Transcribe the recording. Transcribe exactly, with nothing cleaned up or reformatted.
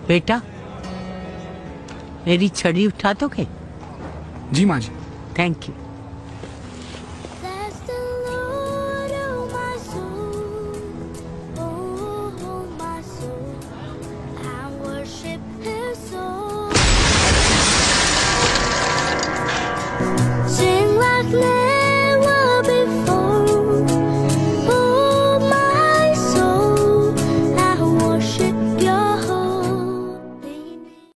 बेटा, मेरी छड़ी उठा दोगे? जी माँ जी। Thank you.